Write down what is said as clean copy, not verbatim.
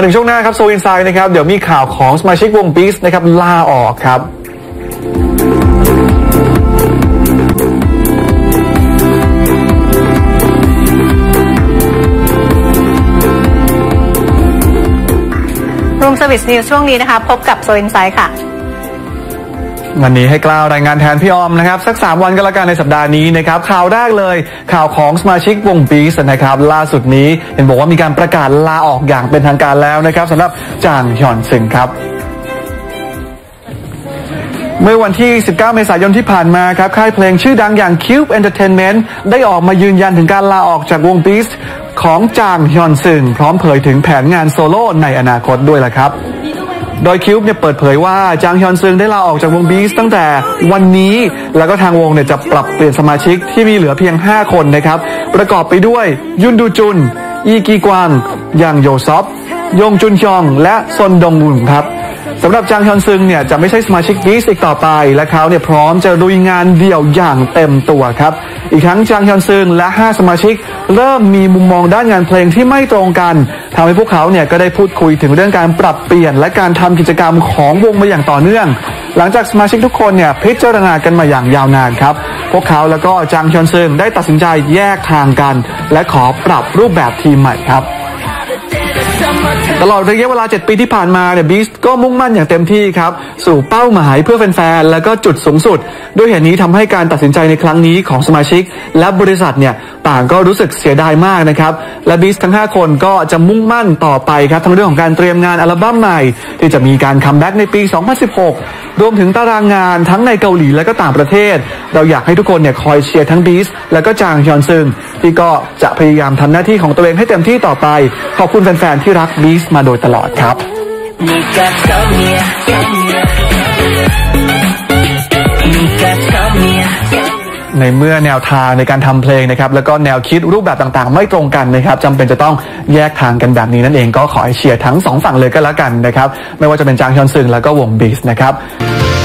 ถึงช่วงหน้าครับโซอินไซด์นะครับเดี๋ยวมีข่าวของสมาชิกวง Beast นะครับลาออกครับ Room Service News ช่วงนี้นะคะพบกับโซอินไซด์ค่ะวันนี้ให้กล่าวรายงานแทนพี่ออมนะครับสัก3วันก็แล้วกันในสัปดาห์นี้นะครับข่าวแรกเลยข่าวของสมาชิกวง Beast นะครับล่าสุดนี้เห็นบอกว่ามีการประกาศลาออกอย่างเป็นทางการแล้วนะครับสำหรับจางฮยอนซึงครับเมื่อวันที่19เมษายนที่ผ่านมาครับค่ายเพลงชื่อดังอย่าง Cube Entertainment ได้ออกมายืนยันถึงการลาออกจากวง Beast ของจางฮยอนซึงพร้อมเผยถึงแผนงานโซโล่ในอนาคตด้วยล่ะครับโดยคิวบ์เนี่ยเปิดเผยว่าจางฮยอนซึงได้ลาออกจากวง Beast ตั้งแต่วันนี้แล้วก็ทางวงเนี่ยจะปรับเปลี่ยนสมาชิกที่มีเหลือเพียง5คนนะครับประกอบไปด้วยยุนดูจุนอีกีกวางยังโยซอฟยงจุนชองและซนดงวุนครับสำหรับจางฮยอนซึงเนี่ยจะไม่ใช่สมาชิก Beast อีกต่อไปและเขาเนี่ยพร้อมจะลุยงานเดี่ยวอย่างเต็มตัวครับอีกทั้งจางฮยอนซึงและ5สมาชิกเริ่มมีมุมมองด้านงานเพลงที่ไม่ตรงกันทำให้พวกเขาเนี่ยก็ได้พูดคุยถึงเรื่องการปรับเปลี่ยนและการทำกิจกรรมของวงมาอย่างต่อเนื่องหลังจากสมาชิกทุกคนเนี่ยพิจารณากันมาอย่างยาวนานครับพวกเขาแล้วก็จางฮยอนซึงได้ตัดสินใจแยกทางกันและขอปรับรูปแบบทีมใหม่ครับตลอดระยะเวลา7ปีที่ผ่านมาเนี่ย Beast ก็มุ่งมั่นอย่างเต็มที่ครับสู่เป้าหมายเพื่อแฟนๆแล้วก็จุดสูงสุดด้วยเหตุนี้ทำให้การตัดสินใจในครั้งนี้ของสมาชิกและบริษัทเนี่ยต่างก็รู้สึกเสียดายมากนะครับและ Beast ทั้ง5คนก็จะมุ่งมั่นต่อไปครับทั้งเรื่องของการเตรียมงานอัลบั้มใหม่ที่จะมีการคัมแบ็กในปี2016รวมถึงตารางงานทั้งในเกาหลีและก็ต่างประเทศเราอยากให้ทุกคนเนี่ยคอยเชียร์ทั้ง Beast แล้วก็จางฮยอนซึงที่ก็จะพยายามทำหน้าที่ของตัวเองให้เต็มที่ต่อไปขอบคุณแฟนๆที่รัก Beast มาโดยตลอดครับในเมื่อแนวทางในการทำเพลงนะครับแล้วก็แนวคิดรูปแบบต่างๆไม่ตรงกันนะครับจำเป็นจะต้องแยกทางกันแบบนี้นั่นเองก็ขอให้เชียร์ทั้ง2ฝั่งเลยก็แล้วกันนะครับไม่ว่าจะเป็นจางฮยอนซึงแล้วก็วง Beast นะครับ